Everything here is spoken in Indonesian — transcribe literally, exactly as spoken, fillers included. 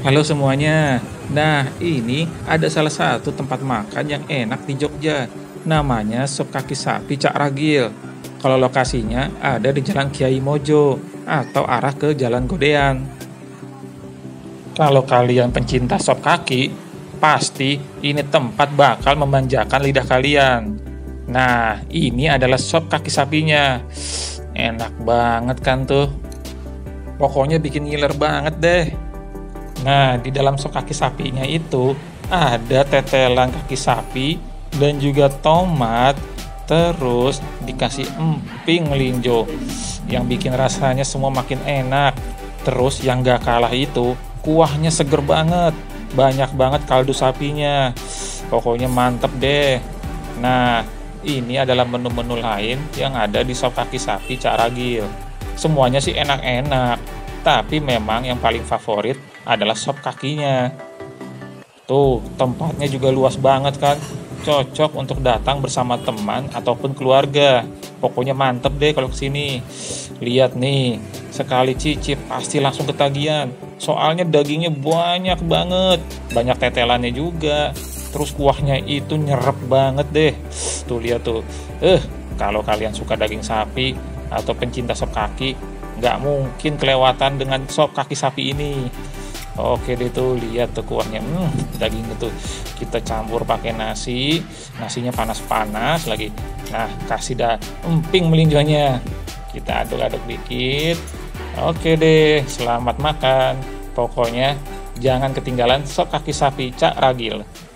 Halo semuanya. Nah, ini ada salah satu tempat makan yang enak di Jogja. Namanya Sop Kaki Sapi Cak Ragil. Kalau lokasinya ada di Jalan Kiai Mojo atau arah ke Jalan Godean. Kalau kalian pencinta sop kaki, pasti ini tempat bakal memanjakan lidah kalian. Nah, ini adalah sop kaki sapinya. Enak banget kan tuh. Pokoknya bikin ngiler banget deh. Nah, di dalam sop kaki sapinya itu ada tetelan kaki sapi dan juga tomat, terus dikasih emping melinjo yang bikin rasanya semua makin enak. Terus yang gak kalah itu kuahnya seger banget, banyak banget kaldu sapinya. Pokoknya mantep deh. Nah, ini adalah menu-menu lain yang ada di sop kaki sapi Cak Ragil. Semuanya sih enak-enak, tapi memang yang paling favorit adalah sop kakinya. Tuh, tempatnya juga luas banget kan. Cocok untuk datang bersama teman ataupun keluarga. Pokoknya mantep deh kalau kesini. Lihat nih, sekali cicip pasti langsung ketagihan. Soalnya dagingnya banyak banget, banyak tetelannya juga. Terus kuahnya itu nyerep banget deh. Tuh lihat tuh. Eh, kalau kalian suka daging sapi atau pencinta sop kaki, nggak mungkin kelewatan dengan sop kaki sapi ini. Oke deh tuh, lihat tuh kuahnya, hmm, dagingnya tuh kita campur pakai nasi, nasinya panas-panas lagi. Nah, kasih dah emping melinjonya, kita aduk-aduk dikit. Oke deh, selamat makan. Pokoknya jangan ketinggalan sop kaki sapi Cak Ragil.